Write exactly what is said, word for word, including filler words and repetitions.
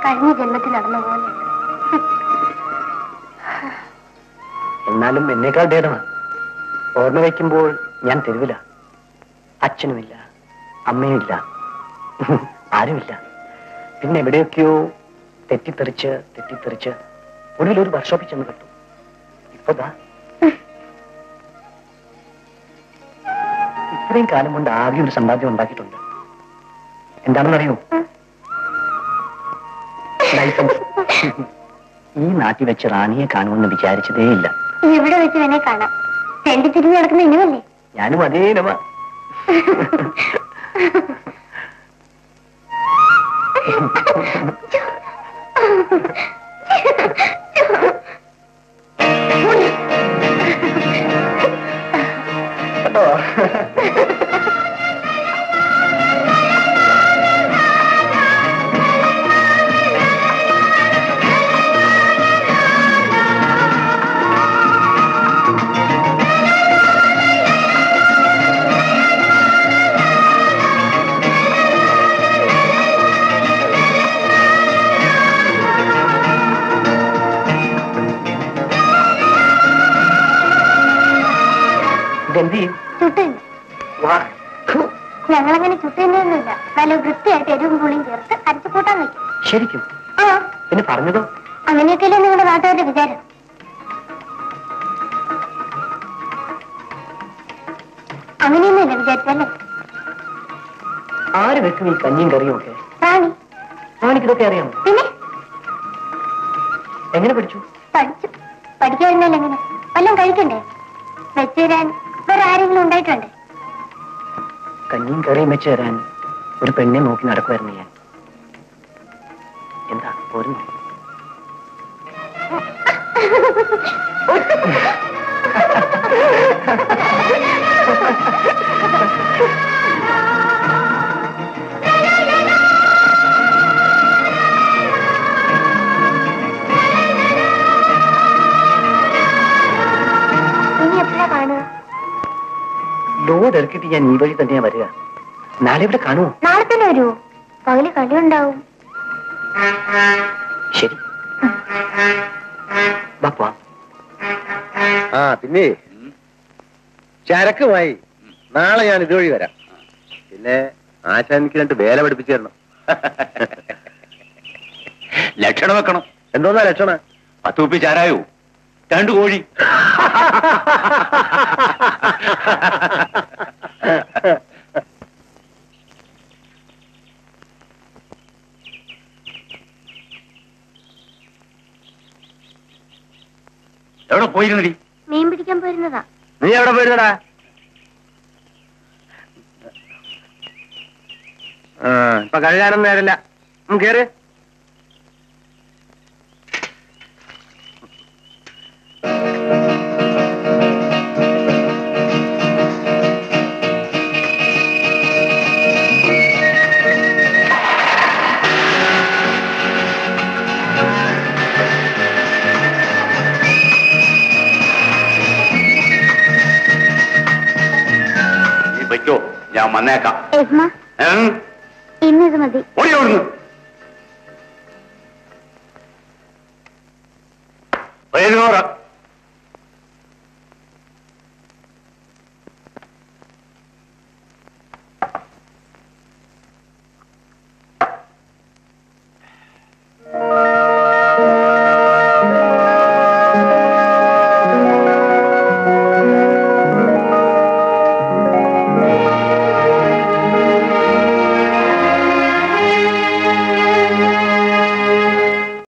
കഴിഞ്ഞ ജന്മത്തിൽ നടന്ന പോലെ. എന്നാലും എന്നേക്കാൾ ഭേദമാണ്. ഓർമ്മ വയ്ക്കുമ്പോൾ ഞാൻ തെരുവില്ല. അച്ഛനുമില്ല, അമ്മയുമില്ല, ആരുമില്ല. പിന്നെ എവിടെയൊക്കെയോ തെറ്റിത്തെറിച്ച് തെറ്റിത്തെറിച്ച് ഒടുവിലൊരു വർക്ക്ഷോപ്പിൽ ചെന്ന് കണ്ടു. ഇപ്പോതാ ഇത്രയും കാലം കൊണ്ട് ആകെ ഒരു സമ്പാദ്യം ഉണ്ടാക്കിയിട്ടുണ്ട്. എന്താണെന്നറിയോ? ലൈസൻസ്. ഈ നാട്ടിൽ വെച്ച് റാണിയെ കാണുമെന്ന് വിചാരിച്ചതേ ഇല്ല. എവിടെ വെച്ച് തന്നെ കാണാം. രണ്ട് തിരിഞ്ഞ് നടക്കുന്ന ഇനുവല്ലേ? ഞാനും അതേ ഇനമാ. കേട്ടോ? ഞങ്ങളങ്ങനെ ചുട്ടുന്നൊന്നുമില്ല. നല്ല വൃത്തിയായിട്ട് എരിവും പുളിയും ചേർത്ത് അരച്ചു കൂട്ടാൻ വയ്ക്കും. ശരിക്കും? ആ പിന്നെ പറഞ്ഞതോ? അങ്ങനെയൊക്കെയല്ലേ നിങ്ങളുടെ നാട്ടുകാരുടെ വിചാരം. അങ്ങനെയൊന്നുമില്ല വിചാരിച്ചല്ലേ? ആര് വെക്കും ഈ കഞ്ഞിയും കറിയും ഒക്കെ? റാണി. റാണിക്ക് ഇതൊക്കെ അറിയാമോ? പിന്നെ എങ്ങനെ പഠിച്ചു? പഠിച്ചു. പഠിക്കാതിരുന്നാൽ എങ്ങനെ? വല്ലതും കഴിക്കണ്ടേ? വെച്ചു തരാൻ വേറെ ആരെങ്കിലും ഉണ്ടായിട്ടുണ്ട്? കഞ്ഞിയും കറിയും വെച്ച് തരാൻ ഒരു പെണ്ണെ നോക്കി നടക്കുമായിരുന്നു ഞാൻ. എന്താ പോരുന്നു? ലോഡ് ഇറക്കിട്ട് ഞാൻ ഈ വഴി തന്നെയാ വരിക. നാളെ ഇവിടെ കാണുമോ? നാളെ തന്നെ വരുമോ? പകല് കളി ഉണ്ടാവും. ശരി. ആ പിന്നെ ചരക്കുമായി നാളെ ഞാൻ ഇതുവഴി വരാം. പിന്നെ ആശാൻ എനിക്ക് രണ്ട് വേല പഠിപ്പിച്ചു തരണം. ലക്ഷണം വെക്കണം. എന്തോന്നാ ലക്ഷണം? പത്ത് കുപ്പി ചാരായോ, രണ്ട് കോഴി. എവിടെ പോയിരുന്നടി? മീൻ പിടിക്കാൻ പോയിരുന്നതാ. നീ എവിടെ പോയിരുന്നടാ? ആ ഇപ്പൊ കഴുകാനൊന്നും നേരില്ല. കേറ്. ഞാൻ വന്നേക്കാം. ഇന്നത് മതി. ഓടി ഓടുന്നു. പതിനൂറ്